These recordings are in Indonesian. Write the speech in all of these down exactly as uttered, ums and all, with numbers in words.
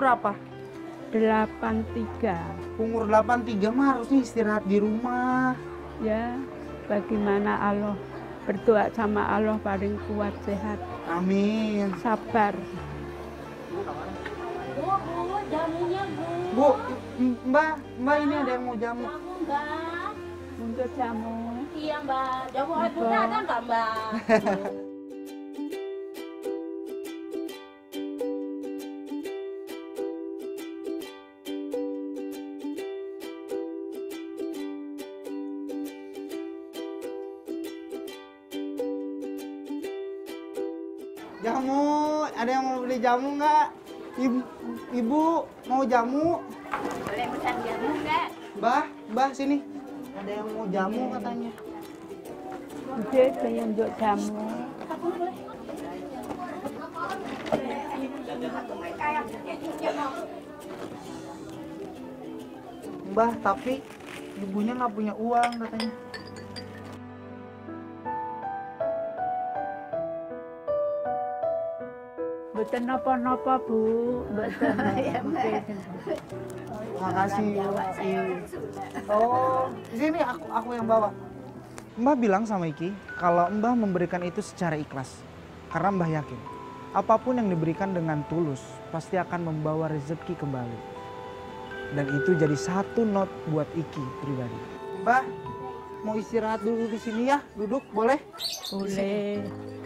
berapa? delapan tiga. Umur delapan tiga mah harusnya istirahat di rumah. Ya, bagaimana Allah, berdoa sama Allah paling kuat sehat. Amin. Sabar. Bu, bu, jamunya bu. Bu, mbak, mbak ini ada yang mau jamu. Jamu mbak. Untuk jamu. Iya mbak. Jamu air putih ada nggak mbak? Jamu, ada yang mau beli jamu nggak? Ibu, ibu mau jamu? Boleh pesan jamu nggak? Mbah, mbah sini. Ada yang mau jamu katanya. Udah pengen untuk jamu. Mbah, tapi ibunya nggak punya uang katanya. Betul napa-napa Bu. Betul. Makasih. Oh, sini aku aku yang bawa. Mbah bilang sama Iki kalau Mbah memberikan itu secara ikhlas. Karena Mbah yakin apapun yang diberikan dengan tulus pasti akan membawa rezeki kembali. Dan itu jadi satu not buat Iki pribadi. Mbah, mau istirahat dulu di sini ya? Duduk boleh? Boleh.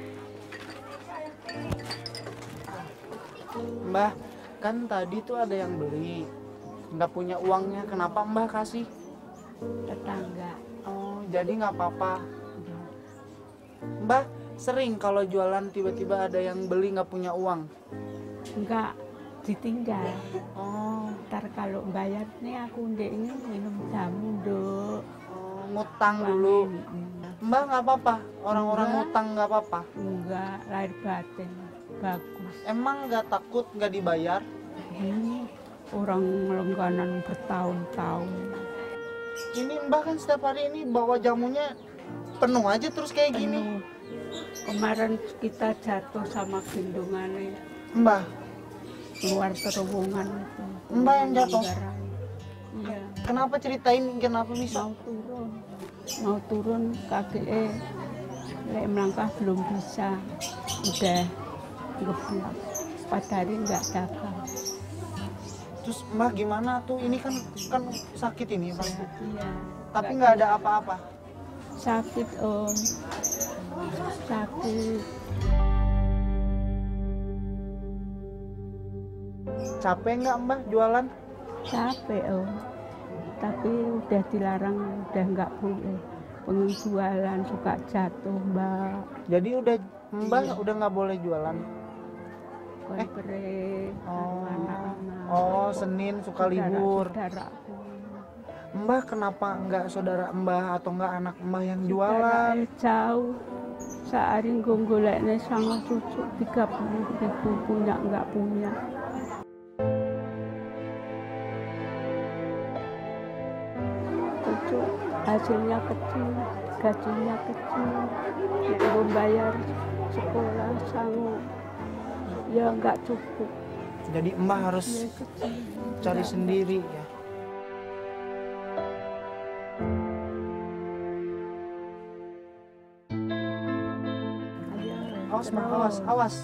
Mbah, kan tadi tuh ada yang beli. Nggak punya uangnya, kenapa Mbah kasih? Tetangga. Oh, jadi nggak apa-apa. Mbah, sering kalau jualan tiba-tiba ada yang beli nggak punya uang? Enggak, ditinggal. Oh, Ntar kalau bayar nih aku ndeknya minum jamu dok. oh ngutang dulu. Mbah nggak apa-apa, orang-orang Enggak. ngutang nggak apa-apa. Enggak, lahir batin. Bagus. Emang nggak takut nggak dibayar? Ini orang langganan bertahun-tahun. Ini Mbah kan setiap hari ini bawa jamunya penuh aja terus kayak gini. Penuh. Kemarin kita jatuh sama gendongannya. Mbah, Keluar terowongan itu. Mbak yang jatuh? Iya. kenapa ceritain kenapa bisa? Mau turun. Mau turun kaki eh. Lek melangkah belum bisa. Udah ngeblak. Pada hari nggak dagang. Terus Mbah gimana tuh? Ini kan kan sakit ini pasti. Iya. Tapi nggak ada apa-apa. Sakit om. Sakit. Capek nggak Mbah jualan? Capek om. Tapi udah dilarang, udah nggak boleh. Penjualan suka jatuh mbak. Jadi udah Mbah udah nggak boleh jualan. Kontre. Oh, Anak-anak. oh Senin suka libur. Saudaraku. Mbah kenapa nggak saudara Mbah atau nggak anak Mbah yang jualan? Saudara jauh. Sehari goleknya sama cucu tiga puluh ribu punya nggak punya. Cucu hasilnya kecil, gajinya kecil, belum bayar sekolah sanggup, ya nggak cukup. Jadi Mbah harus Ya, kecil. cari Nggak- sendiri ya. Awas Mbah, awas, awas.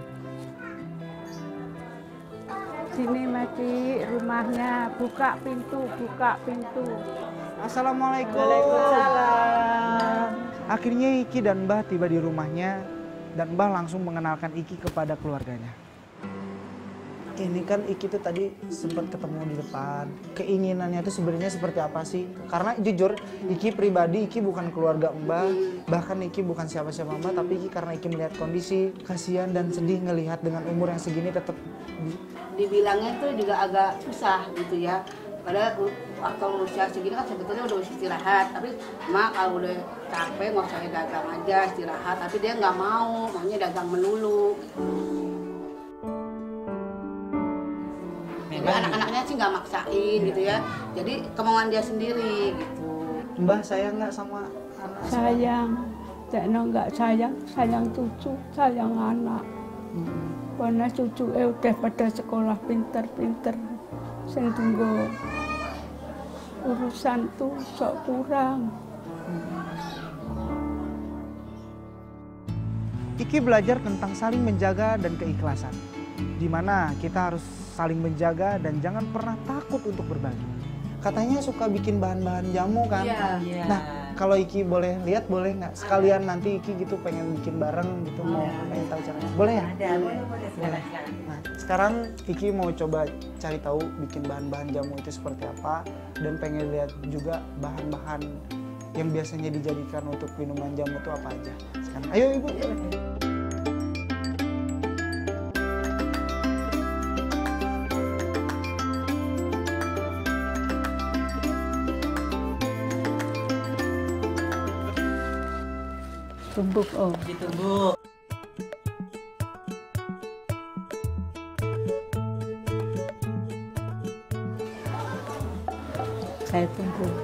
Sini mati rumahnya, buka pintu, buka pintu. Assalamualaikum. Waalaikumsalam. Akhirnya Iki dan Mbah tiba di rumahnya dan Mbah langsung mengenalkan Iki kepada keluarganya. Ini kan Iki tuh tadi sempat ketemu di depan. Keinginannya tuh sebenarnya seperti apa sih? Karena jujur Iki pribadi Iki bukan keluarga Mbah, bahkan Iki bukan siapa-siapa Mbah, tapi Iki karena Iki melihat kondisi kasihan dan sedih ngelihat dengan umur yang segini tetap dibilangnya tuh juga agak susah gitu ya. Padahal waktu usia segini kan sebetulnya udah istirahat, tapi mak kalau udah capek nggak usah dagang aja istirahat, tapi dia nggak mau, maunya dagang melulu. Jadi anak-anaknya sih nggak maksain gitu ya, jadi kemauan dia sendiri gitu. Mbah sayang nggak sama anak? Sayang, Cekno nggak sayang, sayang cucu, sayang anak. Hmm. Karena cucu eh udah pada sekolah pinter-pinter, sing tunggu urusan tuh sok kurang. Iki belajar tentang saling menjaga dan keikhlasan, di mana kita harus saling menjaga dan jangan pernah takut untuk berbagi. Katanya suka bikin bahan-bahan jamu kan? Iya. Nah, kalau Iki boleh lihat boleh nggak? Sekalian nanti Iki gitu pengen bikin bareng gitu, mau pengen tahu caranya. Boleh ya? Ada, boleh, boleh. Boleh. Nah, sekarang Iki mau coba cari tahu bikin bahan-bahan jamu itu seperti apa dan pengen lihat juga bahan-bahan yang biasanya dijadikan untuk minuman jamu itu apa aja. Sekarang, ayo Ibu. Tumbuk oh. Ditumbuk. Saya tumbuk.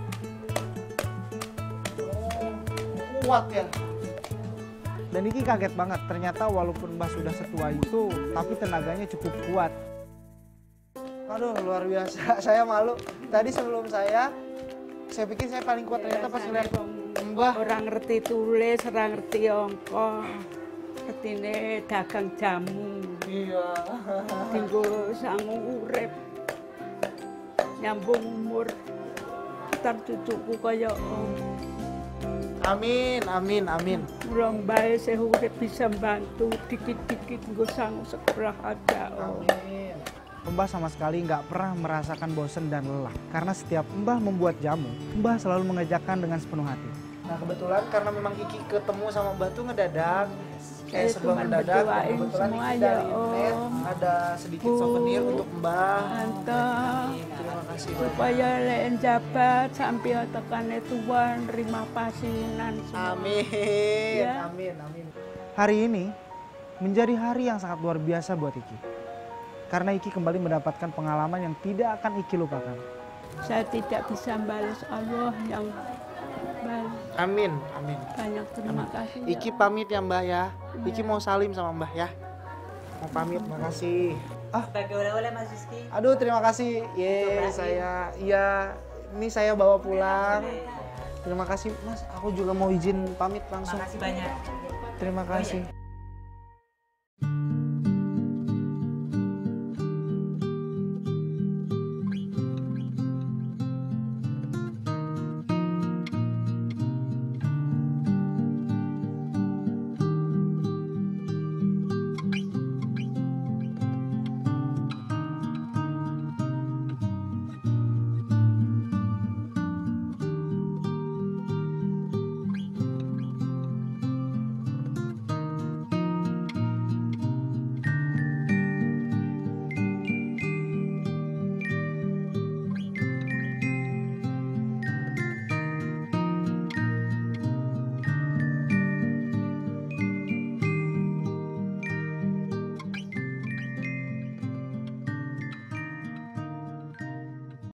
Kuat ya. Dan Iki kaget banget, ternyata walaupun Mbah sudah setua itu, tapi tenaganya cukup kuat. Aduh, luar biasa. Saya malu. Tadi sebelum saya, saya pikir saya paling kuat, ternyata pas lihat Mbah. Orang ngerti tulis, orang ngerti angka, ngertine dagang jamu, Iya. tinggal sangu urip, nyambung umur, ntar cucuku kaya om. Amin, amin, amin. Urang bae saya urip bisa bantu dikit-dikit nggo sangu sekolah ada om. Amin. Mbah sama sekali nggak pernah merasakan bosan dan lelah. Karena setiap Mbah membuat jamu, Mbah selalu mengerjakan dengan sepenuh hati. Nah kebetulan karena memang Iki ketemu sama Mbah tuh ngedadak. Kayak Saya sebuah cuman mendadak. Dan berdoain kebetulan semua Iki ya, dari internet Om. ada sedikit Bu. souvenir untuk Mbah. Antah Terima kasih banyak. supaya len jabat sampai tekane tuan nerima pasinan semua. Amin, Ya. amin, amin. Hari ini menjadi hari yang sangat luar biasa buat Iki. Karena Iki kembali mendapatkan pengalaman yang tidak akan Iki lupakan. Saya tidak bisa balas Allah yang baik. Amin, amin. Banyak terima kasih. ya. Iki pamit ya Mbah ya. Iki mau salim sama Mbah ya. Mau pamit, makasih. Ah, Sebagai oleh-oleh Mas Rizky. aduh terima kasih. Ye, Cobain. saya iya ini saya bawa pulang. Terima kasih Mas, aku juga mau izin pamit langsung. Makasih banyak. Terima kasih.